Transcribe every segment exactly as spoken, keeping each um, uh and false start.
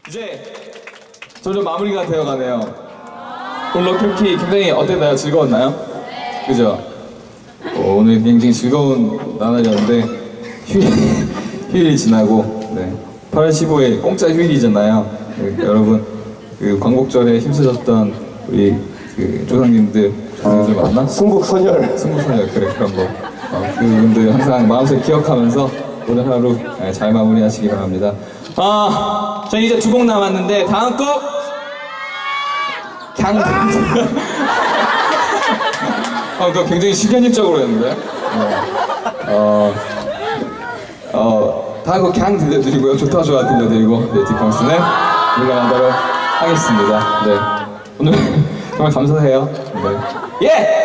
이제 점점 마무리가 되어가네요. 오늘 럭키키 굉장히 어땠나요? 즐거웠나요? 그죠? 어, 오늘 굉장히 즐거운 나날이었는데 휴일, 휴일이 지나고 네. 팔월 십오일 공짜 휴일이잖아요. 네, 여러분 그 광복절에 힘쓰셨던 우리 그 조상님들 조상님들 맞나? 승국선열 승국선열 그래 그런 거 어, 그분들 항상 마음속에 기억하면서 오늘 하루 네, 잘 마무리하시기 바랍니다. 아, 저 이제 두 곡 남았는데 다음 곡 강. 아, 너 굉장히 시간적으로 했는데. 네. 어, 어, 다음 곡 강 들려드리고요. 좋다 좋아 들려드리고 네, 뒷방스는 물러나도록 하겠습니다. 네, 오늘 정말 감사해요. 네. 예.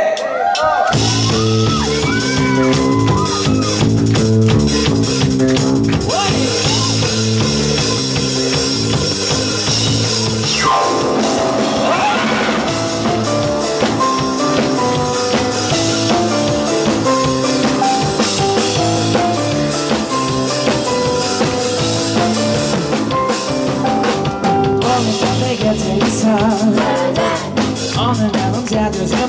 오늘 나 혼자 두지마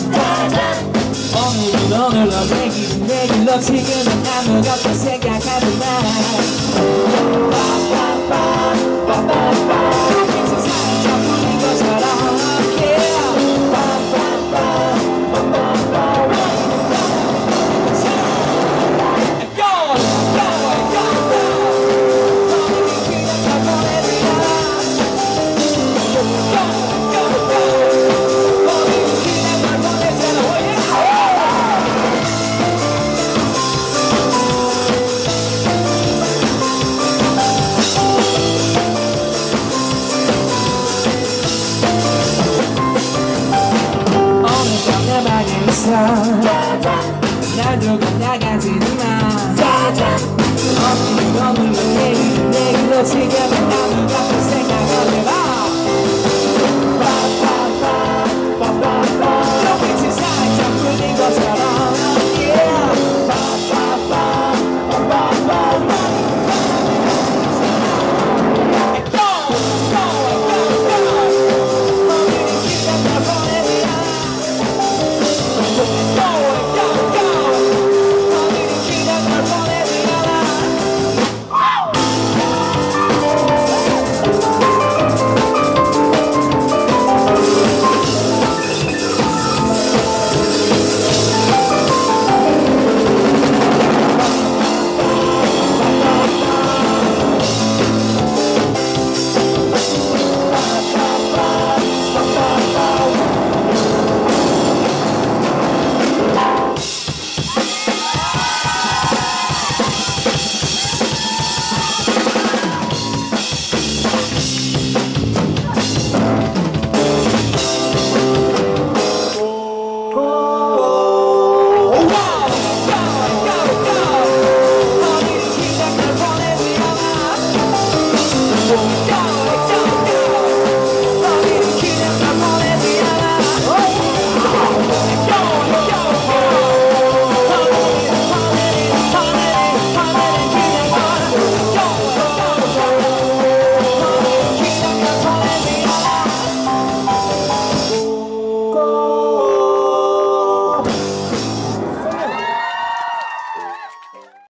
오늘은 오늘로 내일은 내일로 지금은 아무것도 생각하지 마 세상이 저뿐인 것처럼 날 두고 나가지는 마 오늘은 오늘로 내일은 내일로 지금은 아무것도